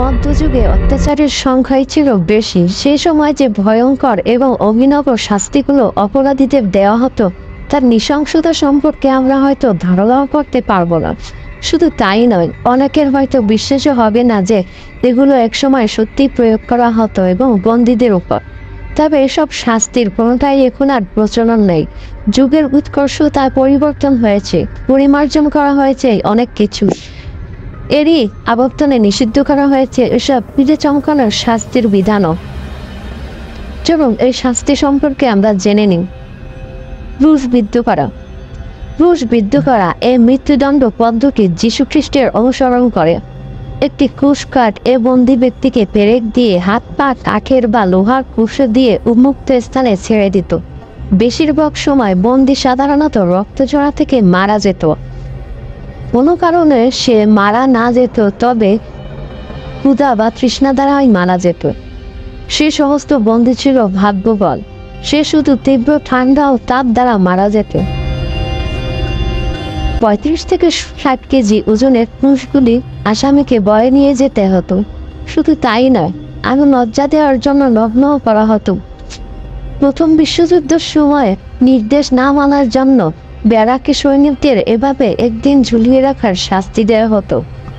মধ্যযুগে অত্যাচারের সংখ্যাই ছিল বেশি। সেই সময় যে ভয়ঙ্কর এবং অভিনব শাস্তিগুলো অপরাধীদের দেওয়া হতো তার নৃশংসতা সম্পর্কে আমরা হয়তো ধারণাও করতে পারবো না। শুধু তাই নয়, অনেকের হয়তো বিশ্বাসও হবে না যে এগুলো একসময় সত্যি প্রয়োগ করা হতো এবং বন্দীদের উপর। তবে এসব শাস্তির কোনোটাই এখন আর প্রচলন নেই। যুগের উৎকর্ষতায় পরিবর্তন হয়েছে, পরিমার্জন করা হয়েছে অনেক কিছু। এরই আবর্তনে নিষিদ্ধ করা হয়েছে এসব পিঠে চমকানোর শাস্তির বিধানও। চলুন এই শাস্তি সম্পর্কে আমরা জেনে নিই। ক্রুশবিদ্ধ করা। ক্রুশবিদ্ধ করা এই মৃত্যুদণ্ড পদ্ধতি যীশু খ্রিস্টের অনুসরণ করে। একটি ক্রুশকাঠ এ বন্দী ব্যক্তিকে পেরেক দিয়ে হাত পা কাঠের বা লোহার ক্রুশ দিয়ে উন্মুক্ত স্থানে ছেড়ে দিত। বেশিরভাগ সময় বন্দী সাধারণত রক্তজোড়া থেকে মারা যেত। কোনো কারণে সে মারা না যেত, তবে ক্ষুধা বা তৃষ্ণা দ্বারাই মারা যেত। সে সমস্ত বন্দী ছিল ভাগ্যবল, সে শুধু তীব্র ঠান্ডা ও তাপ দ্বারা মারা যেত। 35 থেকে 60 কেজি ওজনের ক্রুশগুলি আসামিকে বয়ে নিয়ে যেতে হতো। শুধু তাই নয়, আগুন লজ্জা দেওয়ার জন্য লগ্নও করা হতো। প্রথম বিশ্বযুদ্ধের সময় নির্দেশ না মানার জন্য ব্যারাকে সৈনিকদের এভাবে একদিন ঝুলিয়ে রাখার শাস্তি দেওয়া হতো।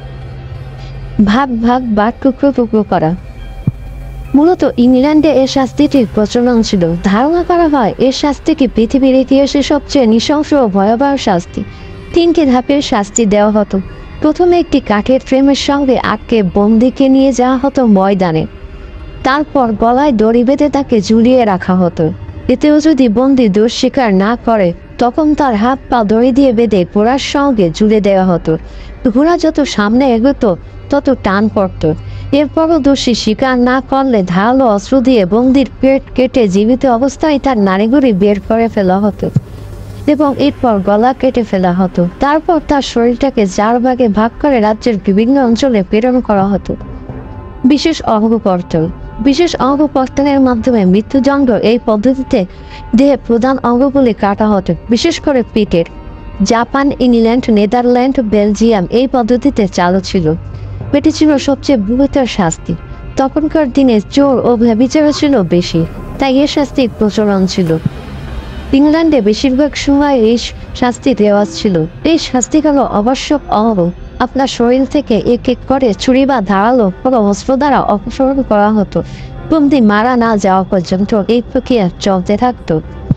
ভাগ ভাগ বা টুকরো টুকরো করা। মূলত ইংল্যান্ডে এ শাস্তিটির প্রচলন ছিল। ধারণা করা হয় এ শাস্তিকে পৃথিবীর ইতিহাসে সবচেয়ে নৃশংস ও ভয়াবহ শাস্তি। 3টি ধাপের শাস্তি দেওয়া হতো। প্রথমে একটি কাঠের ফ্রেমের সঙ্গে আটকে বন্দীকে নিয়ে যাওয়া হতো ময়দানে। তারপর গলায় দড়ি বেঁধে তাকে ঝুলিয়ে রাখা হতো। এতেও যদি বন্দী দোষ স্বীকার না করে তখন তার হাত পা দড়ি দিয়ে বেঁধে ঘোড়ার সঙ্গে ঝুলে দেওয়া হতো। ঘোড়া যত সামনে এগোতো তত টান পড়ত। এরপরও দোষী স্বীকার না করলে ধারালো অস্ত্র দিয়ে বন্দির পেট কেটে জীবিত অবস্থায় তার নাড়িগুড়ি বের করে ফেলা হতো এবং এরপর গলা কেটে ফেলা হতো। তারপর তার শরীরটাকে 4 ভাগে ভাগ করে রাজ্যের বিভিন্ন অঞ্চলে প্রেরণ করা হতো। বিশেষ অঙ্গকর্তন। বিশেষ অঙ্গকর্তনের মাধ্যমে মৃত্যুদণ্ড এই পদ্ধতিতে দেহের প্রধান অঙ্গগুলি কাটা হতো, বিশেষ করে পিঠের। জাপান, ইংল্যান্ড, নেদারল্যান্ড, বেলজিয়াম এই পদ্ধতিতে চালু ছিল। এটি ছিল সবচেয়ে বৃহত্তর শাস্তি। তখনকার দিনে চোর ও ব্যভিচার ছিল বেশি, তাই এ শাস্তির প্রচলন ছিল। ইংল্যান্ডে বেশিরভাগ সময় এই শাস্তি রেওয়াজ ছিল। এই শাস্তিগুলো আবশ্যক অঙ্গ আপনার শরীর থেকে এক এক করে ছুরি বা ধারালো কোনো অস্ত্র দ্বারা অপসারণ করা হতো। বন্দী মারা না যাওয়া পর্যন্ত এই প্রক্রিয়া চলতে থাকত।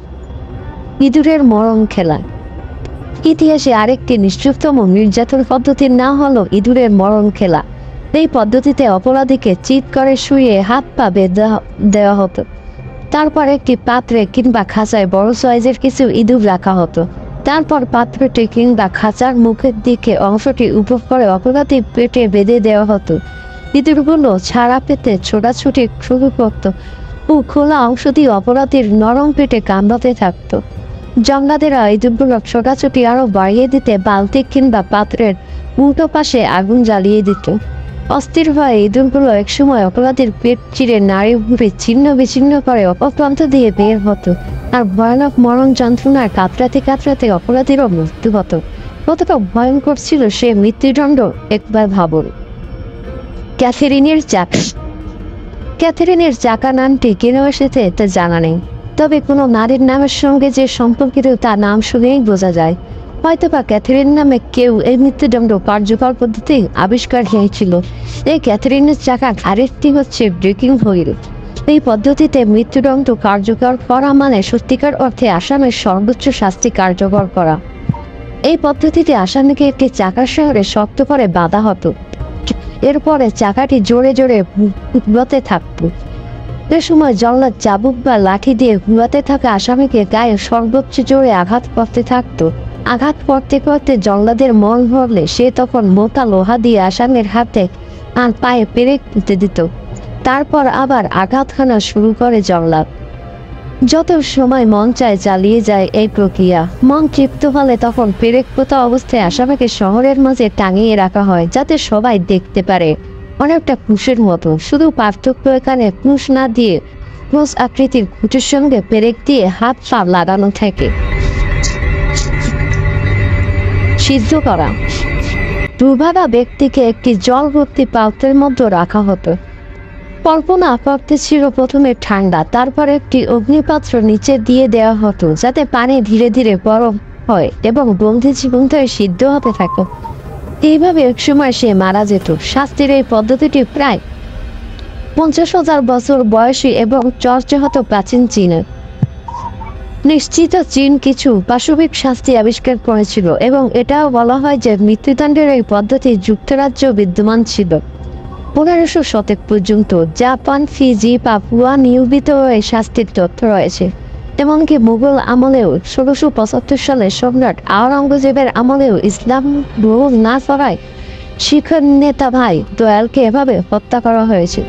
ইঁদুরের মরণ খেলা। ইতিহাসে আরেকটি নিষ্ঠুরতম নির্যাতন পদ্ধতির নাম হলো ইঁদুরের মরণ খেলা। এই পদ্ধতিতে অপরাধীকে চিৎ করে শুয়ে হাত পা বেঁধে দেওয়া হতো। তারপর একটি পাত্রে কিংবা খাঁচায় বড় সাইজের কিছু ইঁদুর রাখা হতো। তারপর পাত্রটি কিংবা খাঁচার মুখের দিকে অংশটি উপর করে অপরাধী পেটে বেঁধে দেওয়া হতো। ইঁদুরগুলো ছাড়া পেতে ছোটাছুটি শুরু করত ও খোলা অংশ দিয়ে অপরাধীর নরম পেটে কামড়াতে থাকতো। জঙ্গলাদেরা ইঁদুরগুলো ছোটাছুটি আরো বাড়িয়ে দিতে বালতি কিংবা পাত্রের উল্টো পাশে আগুন জ্বালিয়ে দিত। অস্থির হয়ে ইঁদুরগুলো একসময় অপরাধীর পেট চিরে নাড়ি ভুড়ি ছিন্ন বিচ্ছিন্ন করে অপপ্রান্ত দিয়ে বের হতো। আর ভয়ানক মরণ যন্ত্রণায় কাতরাতে কাতরাতে অপরাধীরও মৃত্যু হতো। কতটা ভয়ঙ্কর ছিল সে মৃত্যুদণ্ড একবার ভাবুন। ক্যাথেরিনের চাকা। ক্যাথেরিনের চাকা নামটি কেন এসেছে তা জানা নেই, তবে কোনো নারীর নামের সঙ্গে যে সম্পর্কিত তা নাম শুনেই বোঝা যায়। হয়তোবা ক্যাথেরিন নামে কেউ এই মৃত্যুদণ্ড কার্যকর পদ্ধতি আবিষ্কার হয়েছিল। এই ক্যাথেরিনের চাকা আরেকটি হচ্ছে ব্রেকিং হুইল। এই পদ্ধতিতে মৃত্যুদণ্ড কার্যকর করা মানে সত্যিকার অর্থে আসামের সর্বোচ্চ শাস্তি কার্যকর করা। এই পদ্ধতিতে আসামিকে একটি চাকার শহরে শক্ত করে বাঁধা হতো। এরপরে চাকাটি জোরে জোরে ঘুরাতে থাকতো। এ সময় জল্লাদ চাবুক বা লাঠি দিয়ে ঘুরাতে থাকা আসামিকে গায়ে সর্বোচ্চ জোরে আঘাত করতে থাকতো। আঘাত করতে করতে জল্লাদের মন ভরলে সে তখন মোটা লোহা দিয়ে আসামির হাতে আর পায়ে পেরেক পুঁতে দিত। তারপর আবার আঘাত হানা শুরু করে জল্লাদ। যত সময় মন চায় চালিয়ে যায় এই প্রক্রিয়া। মন তৃপ্ত হলে তখন পেরেক পোতা অবস্থায় আসামিকে শহরের মাঝে টাঙিয়ে রাখা হয়, যাতে সবাই দেখতে পারে। অনেকটা ক্রুশের মতো, শুধু পার্থক্য এখানে ক্রুশ না দিয়ে ক্রস আকৃতির খুঁটির সঙ্গে পেরেক দিয়ে হাত পা লাগানো থাকে। সিদ্ধ করা। দুর্ভাগা ব্যক্তিকে একটি জলভর্তি পাত্রের মধ্যে রাখা হতো। কল্পনা করতে ছিল প্রথমে ঠান্ডা, তারপর একটি অগ্নিপাত্র নিচে দিয়ে দেওয়া হতো যাতে পানি ধীরে ধীরে গরম হয় এবং বন্দি জীবন ধরে সিদ্ধ হতে থাকে। এইভাবে একসময় সে মারা যেত। শাস্তির এই পদ্ধতিটি প্রায় 50,000 বছর বয়সী এবং চর্চা হতো প্রাচীন চীনে। নিশ্চিত চীন কিছু পাশবিক শাস্তি আবিষ্কার করেছিল এবং এটাও বলা হয় যে মৃত্যুদণ্ডের এই পদ্ধতি যুক্তরাজ্য বিদ্যমান ছিল। 1500 শতক পর্যন্ত জাপান, ফিজি, পাপুয়া নিউগিনিতেও এই শাস্তির তথ্য রয়েছে। এমনকি মুঘল আমলেও 1675 সালে সম্রাট আওরঙ্গজেবের আমলেও ইসলাম গ্রহণ না করায় শিখ নেতা ভাই দয়ালকে এভাবে হত্যা করা হয়েছিল।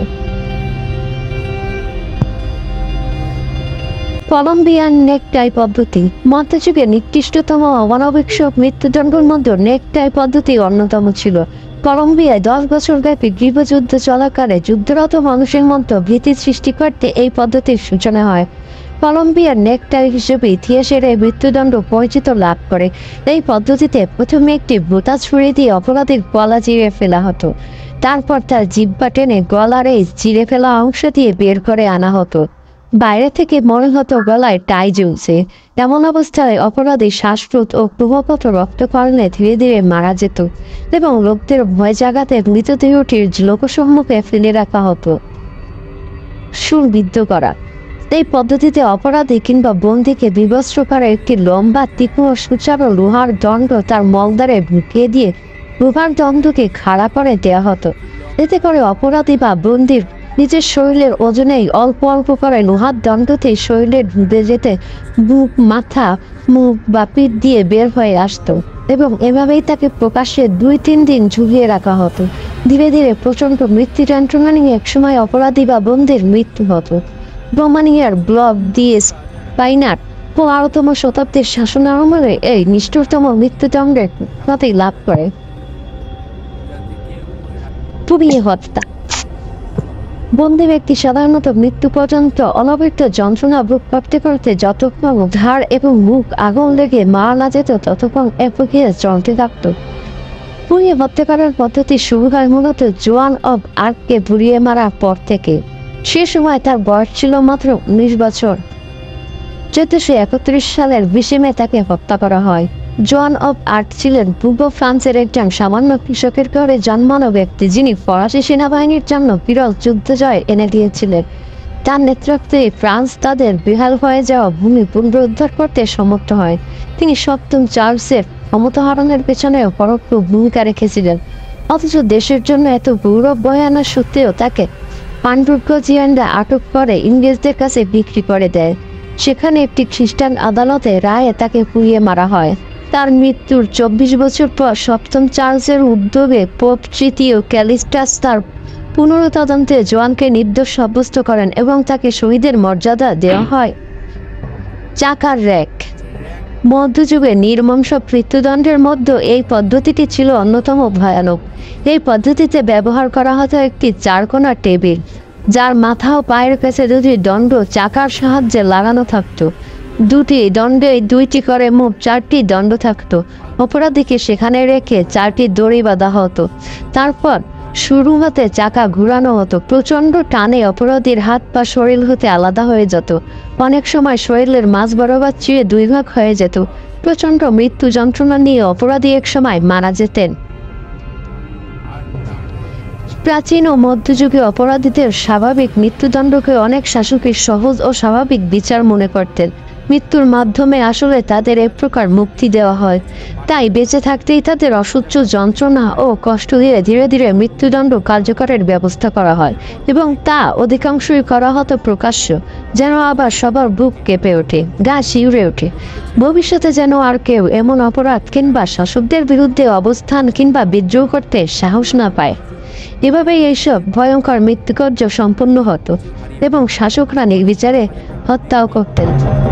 কলম্বিয়ান নেকটাই পদ্ধতি মধ্যযুগে নিকৃষ্টতম অমানবিক মৃত্যুদণ্ডের মধ্যে নেকটাই পদ্ধতি অন্যতম ছিল। কলম্বিয়ায় 10 বছর ব্যাপী গৃহযুদ্ধ চলাকালে যুদ্ধরত মানুষের মধ্যে ভীতি সৃষ্টি করতে এই পদ্ধতির সূচনা হয়। কলম্বিয়ার নেকটাই হিসেবে ইতিহাসের এই মৃত্যুদণ্ড পরিচিত লাভ করে। এই পদ্ধতিতে প্রথমে একটি বোতা ছুরি দিয়ে অপরাধীর গলা চিরে ফেলা হতো। তারপর তার জিহ্বা টেনে গলার এই চিরে ফেলা অংশ দিয়ে বের করে আনা হতো। বাইরে থেকে মনে হতো গলায় টাই ঝুলছে। এমন অবস্থায় অপরাধী শ্বাসরোধ ও প্রভাবত রক্তকরণে ধীরে ধীরে মারা যেত এবং লোকদের ভয় জাগাতে মৃতদেহটির লোকসম্মুখে ফেলে রাখা হতো। সুরবিদ্ধ করা এই পদ্ধতিতে অপরাধী কিংবা বন্দীকে বিবস্ত্র করা একটি লম্বা তীক্ষ্ণ সুচারু লোহার দণ্ড তার মলদ্বারে ঢুকিয়ে দিয়ে লোহার দণ্ডকে খাড়া করে দেওয়া হতো। এতে করে অপরাধী বা বন্দীর নিজের শরীরের ওজনেই অল্প অল্প করে লোহার দণ্ডতে শরীরে ঢুকে যেতে বুক, মাথা, মুখ বা পিঠ দিয়ে বের হয়ে আসতো এবং এভাবেই তাকে প্রকাশ্যে 2-3 দিন ঝুলিয়ে রাখা হতো। ধীরে ধীরে প্রচণ্ড মৃত্যু যন্ত্রণা নিয়ে একসময় অপরাধী বা বন্দীর মৃত্যু হতো। রোমানিয়ার ব্লক দিয়ে স্পাইনার 12তম শতাব্দীর শাসনামলে এই নিষ্ঠুরতম মৃত্যুদণ্ডের প্রতি লাভ করে। পুড়িয়ে হত্যা বন্দী ব্যক্তি সাধারণত মৃত্যু পর্যন্ত অনবরত যন্ত্রণা ভোগ করতে করতে যতক্ষণ ঘাড় এবং মুখ আগুন লেগে মারা না যেত ততক্ষণ এ প্রক্রিয়া চলতে থাকত। পুড়িয়ে হত্যা করার পদ্ধতি শুরু হয় মূলত জোয়ান অব আর্ককে পুড়িয়ে মারার পর থেকে। সে সময় তার বয়স ছিল মাত্র 19 বছর। 1431 সালের 20 মে তাকে হত্যা করা হয়। জোয়ান অব আর্ক ছিলেন পূর্ব ফ্রান্সের একজন সামান্য কৃষকের ঘরে জন্মানো ব্যক্তি, যিনি ফরাসি সেনাবাহিনীর জন্য বিরল যুদ্ধ জয় এনে দিয়েছিলেন। তার নেতৃত্বে ফ্রান্স তাদের বিহাল হয়ে যাওয়া ভূমি পুনরুদ্ধার করতে সমর্থ হয়। তিনি সপ্তম চার্লসের ক্ষমতা হরণের পেছনেও পরোক্ষ ভূমিকা রেখেছিলেন। অথচ দেশের জন্য এত গৌরব বয়ে আনার সত্ত্বেও তাকে পান্ডুর্গজিয়ানরা আটক করে ইংরেজদের কাছে বিক্রি করে দেয়। সেখানে একটি খ্রিস্টান আদালতে রায়ে তাকে পুড়িয়ে মারা হয়। তার মৃত্যুর 24 বছর পর সপ্তম চার্লসের উদ্যোগে পোপ তৃতীয় ক্যালিস্টাস তার পুনরুত্তদন্তে জোয়ানকে নির্দোষ সাব্যস্ত করেন এবং তাকে শহীদের মর্যাদা দেওয়া হয়। চাকার র্যাক মধ্যযুগে নির্মমস মৃত্যুদণ্ডের মধ্যে এই পদ্ধতিটি ছিল অন্যতম ভয়ানক। এই পদ্ধতিতে ব্যবহার করা হতো একটি 4 কোণা টেবিল, যার মাথা ও পায়ের কাছে 2টি দণ্ড চাকার সাহায্যে লাগানো থাকতো। 2টি দণ্ডে 2টি করে মোট 4টি দণ্ড থাকতো। অপরাধীকে সেখানে রেখে 4টি দড়ি বাঁধা হতো। তারপর শুরু হতে চাকা ঘুরানো হতো। প্রচণ্ড টানে অপরাধীর হাত পা শরীর হতে আলাদা হয়ে যেত। অনেক সময় শরীরের মাঝ বরাবর চিরে 2 ভাগ হয়ে যেত। প্রচণ্ড মৃত্যু যন্ত্রণা নিয়ে অপরাধী এক সময় মারা যেতেন। প্রাচীন ও মধ্যযুগে অপরাধীদের স্বাভাবিক মৃত্যুদণ্ডকে অনেক শাসকই সহজ ও স্বাভাবিক বিচার মনে করতেন। মৃত্যুর মাধ্যমে আসলে তাদের এক প্রকার মুক্তি দেওয়া হয়। তাই বেঁচে থাকতেই তাদের অসহ্য যন্ত্রণা ও কষ্ট দিয়ে ধীরে ধীরে মৃত্যুদণ্ড কার্যকরের ব্যবস্থা করা হয় এবং তা অধিকাংশই করা হতো প্রকাশ্য, যেন আবার সবার বুক কেঁপে ওঠে, গা শিউরে ওঠে। ভবিষ্যতে যেন আর কেউ এমন অপরাধ কিংবা শাসকদের বিরুদ্ধে অবস্থান কিংবা বিদ্রোহ করতে সাহস না পায়। এভাবেই এইসব ভয়ঙ্কর মৃত্যুকার্য সম্পন্ন হতো এবং শাসকরা নির্বিচারে হত্যাও করতেন।